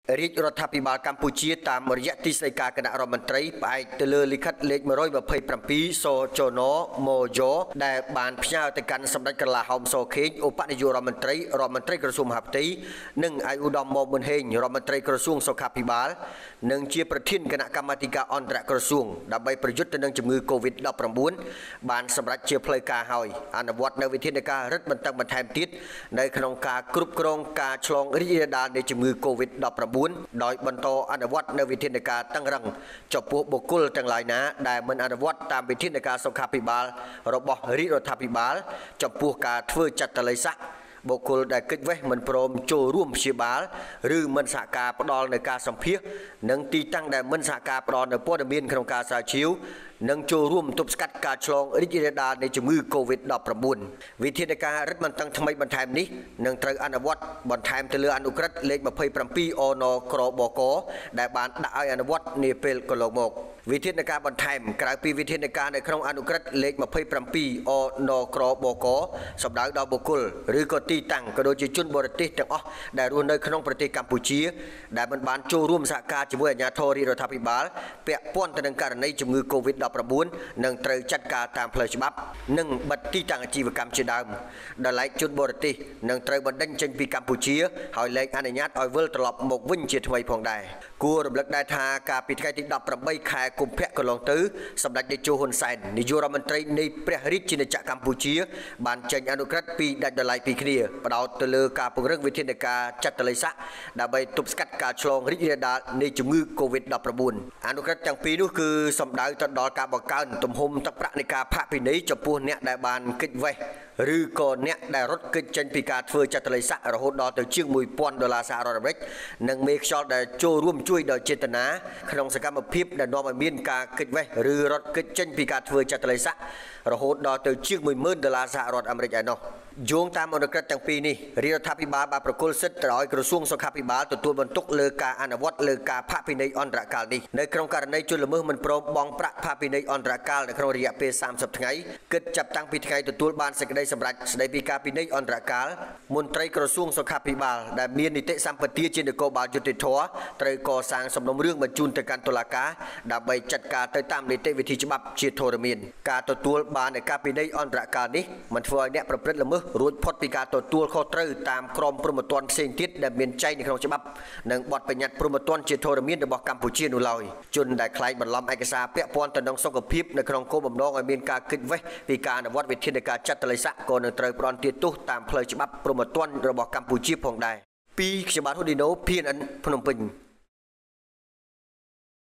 រាជរដ្ឋាភិបាលកម្ពុជាតាមរយៈទីស្តីការគណៈរដ្ឋមន្ត្រីផ្អែកទៅលើលិខិតលេខ127សចនមយដែលបានផ្ញើទៅកាន់សម្ដេចក្រឡាហោមសខេងឧបនាយករដ្ឋមន្ត្រីក្រសួងមហាផ្ទៃនិងឯកឧត្តមមុនហេងរដ្ឋមន្ត្រីក្រសួងសុខាភិបាលនិងជាប្រធានគណៈកម្មាធិការអន្តរក្រសួងដើម្បីប្រយុទ្ធទៅនឹងជំងឺ Covid-19 បានសម្រេចជាផ្លូវការហើយអនុវត្តនៅវិធានការរឹតបន្តឹងបន្ថែមទៀតនៅក្នុងការគ្រប់គ្រងការឆ្លងរីករាលដាលនៃជំងឺ Covid-19 ដោយបន្តអនុវត្តនៅវិធានការតឹងរ៉ឹងចំពោះបុគ្គលទាំងឡាយណាដែលមិនអនុវត្តតាមវិធានការសុខាភិបាលរបស់រាជរដ្ឋាភិបាលចំពោះការធ្វើចាត់តល័យស័កបុគ្គលដែលកិច្ចវេះមិនព្រមចូលរួមព្យាបាលឬមិនសហការផ្ដល់នៅការសម្ភាសនិងទីតាំងដែលមិនសហការផ្ដល់នៅព័ត៌មានក្នុងការស្រាវជ្រាវនិងចូលរួមទប់ស្កាត់ការឆ្លងរីករាលដាលនៃជំងឺ Covid-19 វិធានការរឹតបន្តឹងថ្មីបន្ថែមនេះនឹងត្រូវអនុវត្តបន្ថែមទៅលើអនុក្រឹត្យលេខ27អនក្របកដែលបានដាក់ឲ្យអនុវត្តនាពេលកន្លងមកវិធានការបន្ថែមក្រៅពីវិធានការនៅក្នុងអនុក្រឹត្យលេខ27អនក្របកសម្ដៅដល់បុគ្គលឬក៏ទីតាំងក៏ដូចជាជនបរទេសទាំងអស់ដែលរស់នៅក្នុងប្រទេសកម្ពុជាដែលមិនបានចូលរួមសហការជាមួយអាជ្ញាធររាជរដ្ឋាភិបាលពាក់ព័ន្ធទៅនឹងករណីជំងឺ Covid-19 នឹងត្រូវចាត់ការតាមផ្លូវច្បាប់និងបិទទីតាំងអាជីវកម្មជាដើមដែលឡែកជនបរទេសនឹងត្រូវបណ្តេញចេញពីកម្ពុជាហើយលែងអនុញ្ញាតឲ្យវិលត្រឡប់មកវិញជាថ្មីផងដែរគួររំលឹកដែរថាកាលពីថ្ងៃទី18ខែកុម្ភៈកន្លងទៅសម្ដេចតេជោហ៊ុនសែននាយករដ្ឋមន្ត្រីនៃព្រះរាជាណាចក្រកម្ពុជាបានចេញអនុក្រឹត្យពីរដាច់ដោយឡែកពីគ្នាផ្ដោតទៅលើការពង្រឹងវិធានការចាត់តល័យស័កដើម្បីទប់ស្កាត់ការឆ្លងរីករាលដាលនៃជំងឺ Covid-19 អនុក្រឹត្យទាំងពីរនោះគឺសំដៅទៅដល់ការបង្កើនទំហំទឹកប្រាក់នៃការផាកពិន័យចំពោះអ្នកដែលបានកិច្ចវេះឬក៏អ្នកដែលរត់គេចចេញពីការធ្វើចាត់តល័យស័ករហូតដល់ទៅជាង$1000សហរដ្ឋអាមេរិកនិងមេខ្យល់ដែលចូលរួមជួយដោយចេតនាក្នុងសកម្មភាពដែលនាំឲ្យមានការគេចវេះឬរត់គេចចេញពីការធ្វើចាត់តល័យស័ករហូតដល់ទៅជាង$10000សហរដ្ឋអាមេរិកឯណោះយោងតាមអនុក្រឹត្យទាំងពីរនេះរាជរដ្ឋាភិបាលបានប្រគល់សិទ្ធិទៅឲ្យក្រសួងសុខាភិបាលទទួលបន្ទុកលើការអនុវត្តលើការផាកពិន័យអន្តរកាលនេះនៅក្នុងករណីជនល្មើសមិនព្រមបង់ប្រាក់ផាកពិន័យអន្តរកាលនៅក្នុងរយៈពេល30ថ្ងៃគិតចាប់តាំងពីថ្ងៃទទួលបានសេចក្តីសម្រេចស្តីពីការពិន័យអន្តរកាលមន្ត្រីក្រសួងសុខាភិបាលដែលមាននីតិសម្បទាជានគរបាលយុតិធធត្រូវកសាងសំណុំរឿងបញ្ជូនទៅកាន់តុលាការដើម្បីចាត់ការទៅតាមនីតិវិធីច្បាប់ជាធរមានការទទួលបាននៃការពិន័យអន្តរកាលនេះមិនធ្វើឲ្យអ្នកប្រព្រឹត្តល្មើសរួចផុតពីការទទួលខុសត្រូវតាមក្រមព្រហ្មទណ្ឌផ្សេងទៀតដែលមានចែងនៅក្នុងច្បាប់និងបទបញ្ញត្តិព្រហ្មទណ្ឌជាធរមានរបស់កម្ពុជានោះឡើយជនដែលខ្លែងបន្លំឯកសារពាក់ព័ន្ធទៅនឹងសុខភាពនៅក្នុងគោលបំណងឲ្យមានការគេចវេះពីការអនុវត្តវិធានការចាត់តល័យស័កក៏នឹងត្រូវផ្ដន្ទាទោសតាមផ្លូវច្បាប់ព្រហ្មទណ្ឌរបស់កម្ពុជាផងដែរពីខ្ញុំបាទហ៊ូឌីណូ PNN ភ្នំពេញ